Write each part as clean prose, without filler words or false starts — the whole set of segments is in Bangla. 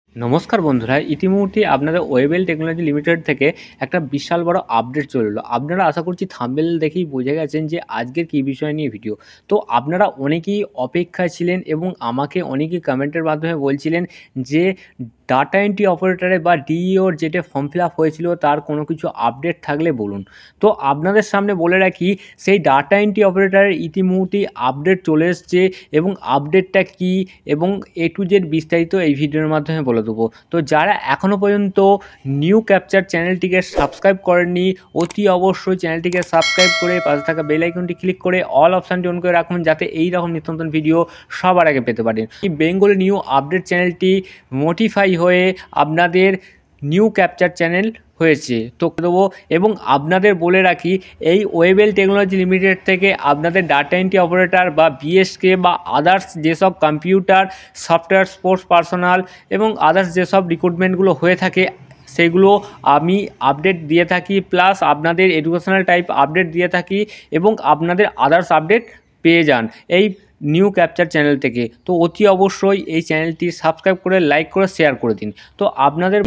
নমস্কার বন্ধুরা, ইতিমধ্যে আপনাদের ওয়েবেল টেকনোলজি লিমিটেড থেকে একটা বিশাল বড় আপডেট চলে এলো। আপনারা আশা করছি থাম্বনেল দেখেই বুঝে গেছেন যে আজকের কী বিষয় নিয়ে ভিডিও। তো আপনারা অনেকেই অপেক্ষায় ছিলেন এবং আমাকে অনেকেই কমেন্টের মাধ্যমে বলছিলেন যে ডাটা এন্ট্রি অপারেটরে বা ডিইওর যেটা ফর্ম ফিল আপ হয়েছিল তার কোনো কিছু আপডেট থাকলে বলুন। তো আপনাদের সামনে বলে রাখি, সেই ডাটা এন্ট্রি অপারেটরের ইতিমধ্যেই আপডেট চলে এসছে এবং আপডেটটা কী এবং এ টু জেড বিস্তারিত এই ভিডিওর মাধ্যমে বলে দেবো। তো যারা এখনও পর্যন্ত নিউ ক্যাপচার চ্যানেলটিকে সাবস্ক্রাইব করেননি, অতি অবশ্যই চ্যানেলটিকে সাবস্ক্রাইব করে পাশে থাকা বেল আইকনটি ক্লিক করে অল অপশানটি অন করে রাখুন, যাতে এই রকম নিত্য নতুন ভিডিও সবার আগে পেতে পারেন। এই বেঙ্গলি নিউ আপডেট চ্যানেলটি মোটিফাই হয়ে আপনাদের নিউ ক্যাপচার চ্যানেল হয়েছে তো দেবো। এবং আপনাদের বলে রাখি, এই ওয়েবেল টেকনোলজি লিমিটেড থেকে আপনাদের ডাটা এন্ট্রি অপারেটর বা বিএসকে বা আদার্স যেসব কম্পিউটার সফটওয়্যার স্পোর্টস পার্সোনাল এবং আদার্স যেসব রিক্রুটমেন্টগুলো হয়ে থাকে সেগুলো আমি আপডেট দিয়ে থাকি, প্লাস আপনাদের এডুকেশনাল টাইপ আপডেট দিয়ে থাকি এবং আপনাদের আদার্স আপডেট পেয়ে যান এই নিউ ক্যাপচার চ্যানেল থেকে। তো অতি অবশ্যই এই চ্যানেলটি সাবস্ক্রাইব করে লাইক করে শেয়ার করে দিন। তো আপনাদের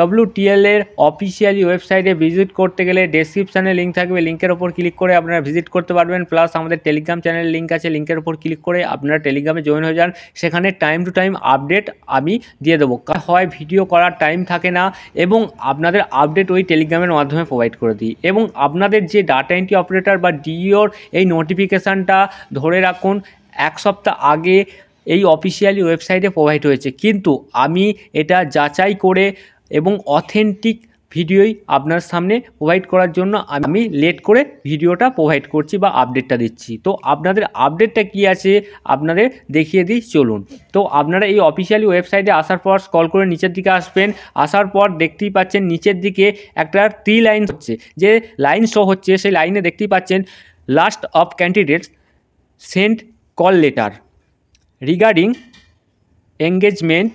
WTL এর অফিসিয়ালি ওয়েবসাইটে ভিজিট করতে গেলে ডেসক্রিপশানে লিঙ্ক থাকবে, লিঙ্কের ওপর ক্লিক করে আপনারা ভিজিট করতে পারবেন। প্লাস আমাদের টেলিগ্রাম চ্যানেলের লিঙ্ক আছে, লিঙ্কের ওপর ক্লিক করে আপনারা টেলিগ্রামে জয়েন হয়ে যান। সেখানে টাইম টু টাইম আপডেট আমি দিয়ে দেবো। হয় ভিডিও করার টাইম থাকে না এবং আপনাদের আপডেট ওই টেলিগ্রামের মাধ্যমে প্রোভাইড করে দিই। এবং আপনাদের যে ডাটা এন্ট্রি অপারেটর বা ডিইওর এই নোটিফিকেশানটা ধরে রাখুন 1 সপ্তাহ আগে এই অফিসিয়ালি ওয়েবসাইটে প্রোভাইড হয়েছে, কিন্তু আমি এটা যাচাই করে এবং অথেন্টিক ভিডিওই আপনার সামনে প্রোভাইড করার জন্য আমি লেট করে ভিডিওটা প্রোভাইড করছি বা আপডেটটা দিচ্ছি। তো আপনাদের আপডেটটা কী আছে আপনাদের দেখিয়ে দিই, চলুন। তো আপনারা এই অফিসিয়ালি ওয়েবসাইটে আসার পর স্ক্রল করে নিচের দিকে আসবেন। আসার পর দেখতেই পাচ্ছেন নিচের দিকে একটা 3 লাইন হচ্ছে, যে লাইন শো হচ্ছে সেই লাইনে দেখতেই পাচ্ছেন last of candidates send call letter regarding engagement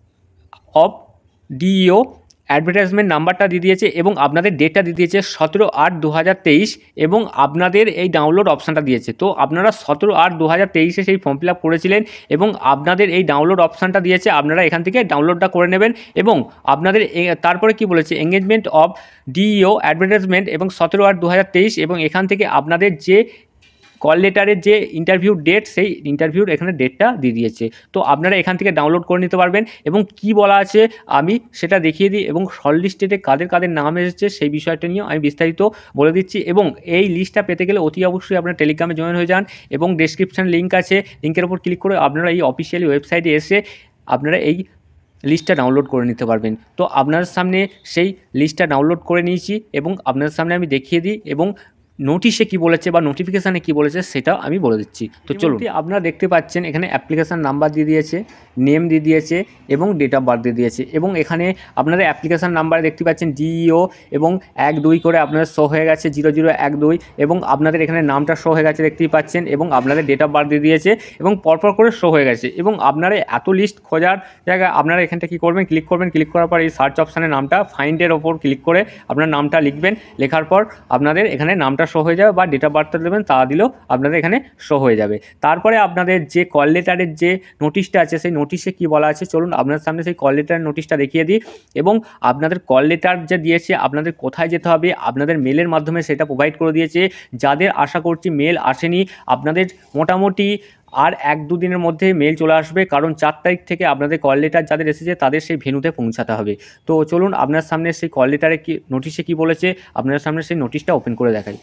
of DEO. Advertisement নাম্বারটা দিয়ে দিয়েছে এবং আপনাদের ডেটটা দিয়ে দিয়েছে 17/8/2023 এবং আপনাদের এই ডাউনলোড অপশানটা দিয়েছে। তো আপনারা 17/8/2023 সেই ফর্ম ফিল আপ করেছিলেন এবং আপনাদের এই ডাউনলোড অপশানটা দিয়েছে, আপনারা এখান থেকে ডাউনলোডটা করে নেবেন। এবং আপনাদের তারপরে কি বলেছে, এঙ্গেজমেন্ট অফ ডিইও অ্যাডভার্টাইজমেন্ট এবং 17/8/2023 এবং এখান থেকে আপনাদের যে কল লেটারের যে ইন্টারভিউ ডেট সেই ইন্টারভিউর এখানে ডেটটা দিয়ে দিয়েছে। তো আপনারা এখান থেকে ডাউনলোড করে নিতে পারবেন। এবং কি বলা আছে আমি সেটা দেখিয়ে দিই এবং শর্ট লিস্টেতে কাদের কাদের নাম এসেছে সেই বিষয়টা নিয়েও আমি বিস্তারিত বলে দিচ্ছি। এবং এই লিস্টটা পেতে গেলে অতি অবশ্যই আপনারা টেলিগ্রামে জয়েন হয়ে যান এবং ডেসক্রিপশন লিঙ্ক আছে, লিঙ্কের ওপর ক্লিক করে আপনারা এই অফিসিয়ালি ওয়েবসাইটে এসে আপনারা এই লিস্টটা ডাউনলোড করে নিতে পারবেন। তো আপনার সামনে সেই লিস্টটা ডাউনলোড করে নিয়েছি এবং আপনার সামনে আমি দেখিয়ে দিই এবং নোটিশে কী বলেছে বা নোটিফিকেশানে কী বলেছে সেটা আমি বলে দিচ্ছি। তো চলুন, আপনারা দেখতে পাচ্ছেন এখানে অ্যাপ্লিকেশান নাম্বার দিয়ে দিয়েছে, নেম দিয়ে দিয়েছে এবং ডেট অফ বার্থ দিয়ে দিয়েছে। এবং এখানে আপনারা অ্যাপ্লিকেশান নাম্বারে দেখতে পাচ্ছেন ডিইও এবং 1-2 করে আপনাদের শো হয়ে গেছে 0012 এবং আপনাদের এখানে নামটা শো হয়ে গেছে দেখতেই পাচ্ছেন এবং আপনাদের ডেট অফ বার্থ দিয়ে দিয়েছে এবং পরপর করে শো হয়ে গেছে। এবং আপনারা এত লিস্ট খোঁজার জায়গায় আপনারা এখানটা কী করবেন, ক্লিক করবেন, ক্লিক করার পর এই সার্চ অপশানে নামটা ফাইন্ডের ওপর ক্লিক করে আপনার নামটা লিখবেন। লেখার পর আপনাদের এখানে নামটা শো হয়ে যাবে বা ডেট অফ বার্থটা দেবেন, তা দিলেও আপনাদের এখানে শো হয়ে যাবে। তারপরে আপনাদের যে কল লেটারের যে নোটিশটা আছে সেই নোটিশে কী বলা আছে চলুন আপনার সামনে সেই কল লেটারের নোটিশটা দেখিয়ে দিই। এবং আপনাদের কল লেটার যে দিয়েছে আপনাদের কোথায় যেতে হবে আপনাদের মেলের মাধ্যমে সেটা প্রোভাইড করে দিয়েছে। যাদের আশা করছি মেল আসেনি আপনাদের মোটামুটি আর 1-2 দিনের মধ্যে মেল চলে আসবে, কারণ 4 তারিখ থেকে আপনাদের কল লেটার যাদের এসেছে তাদের সেই ভেন্যুতে পৌঁছাতে হবে। তো চলুন আপনার সামনে সেই কল লেটারে কি নোটিশে কী বলেছে আপনার সামনে সেই নোটিশটা ওপেন করে দেখাই।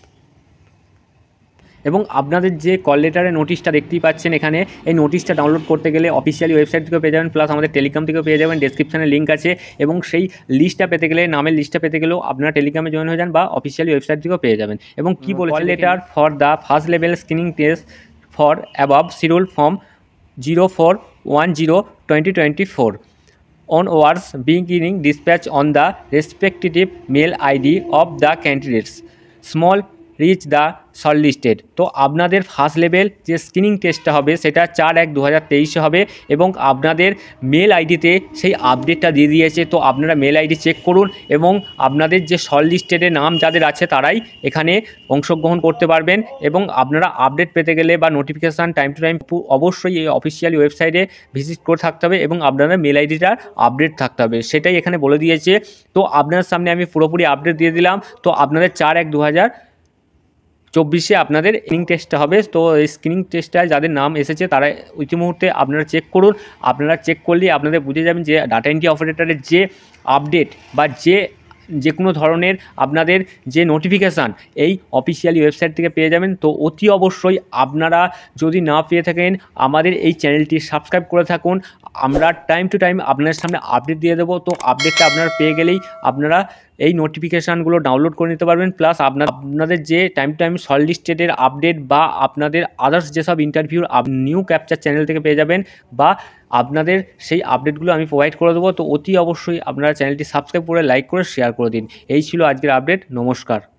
এবং আপনাদের যে কল লেটারের নোটিশটা দেখতেই পাচ্ছেন এখানে, এই নোটিশটা ডাউনলোড করতে গেলে অফিসিয়ালি ওয়েবসাইট থেকেও পেয়ে যাবেন, প্লাস আমাদের টেলিগ্রাম থেকেও পেয়ে যাবেন, ডেসক্রিপশানে লিঙ্ক আছে। এবং সেই লিস্টটা পেতে গেলে নামের লিস্টটা পেতে গেলেও আপনারা টেলিগ্রামে জয়েন হয়ে যান বা অফিসিয়ালি ওয়েবসাইট থেকেও পেয়ে যাবেন। এবং কী বলে, call letter for the first level screening test for above schedule from 04/10/2024 onwards beginning dispatch on the respective mail ID of the candidates. Small reach the shortlisted. তো আপনাদের ফার্স্ট লেভেল যে স্ক্রিনিং টেস্টটা হবে সেটা 4/1/2023 হবে এবং আপনাদের মেল আইডিতে সেই আপডেটটা দিয়ে দিয়েছে। তো আপনারা মেল আইডি চেক করুন এবং আপনাদের যে শর্টলিস্টেডে নাম যাদের আছে তারাই এখানে অংশগ্রহণ করতে পারবেন। এবং আপনারা আপডেট পেতে গেলে বা নোটিফিকেশান টাইম টু টাইম অবশ্যই এই অফিসিয়ালি ওয়েবসাইটে ভিজিট করে থাকতে হবে এবং আপনাদের মেল আইডিটা আপডেট থাকতে হবে, সেটাই এখানে বলে দিয়েছে। তো আপনার সামনে আমি পুরোপুরি আপডেট দিয়ে দিলাম। তো আপনাদের 4/1/2024 আপনাদের স্ক্রিনিং টেস্টটা হবে। তো এই স্ক্রিনিং টেস্টটায় যাদের নাম এসেছে তারা ইতিমধ্যে আপনারা চেক করুন। আপনারা চেক করলেই আপনাদের বুঝে যাবেন যে ডাটা এন্ট্রি অপারেটরের যে আপডেট বা যে কোনো ধরনের আপনাদের যে নোটিফিকেশান এই অফিসিয়ালি ওয়েবসাইট থেকে পেয়ে যাবেন। তো অতি অবশ্যই আপনারা যদি না পেয়ে থাকেন আমাদের এই চ্যানেলটি সাবস্ক্রাইব করে থাকুন। আমরা টাইম টু টাইম আপনাদের সামনে আপডেট দিয়ে দেবো। তো আপডেটটা আপনারা পেয়ে গেলেই আপনারা এই নোটিফিকেশানগুলো ডাউনলোড করে নিতে পারবেন। প্লাস আপনাদের যে টাইম টু টাইম শর্টলিস্টেডের আপডেট বা আপনাদের আদার্স যেসব ইন্টারভিউর নিউ ক্যাপচার চ্যানেল থেকে পেয়ে যাবেন বা আপনাদের সেই আপডেটগুলো আমি প্রোভাইড করে দেবো। তো অতি অবশ্যই আপনারা চ্যানেলটি সাবস্ক্রাইব করে লাইক করে শেয়ার করে দিন। এই ছিল আজকের আপডেট। নমস্কার।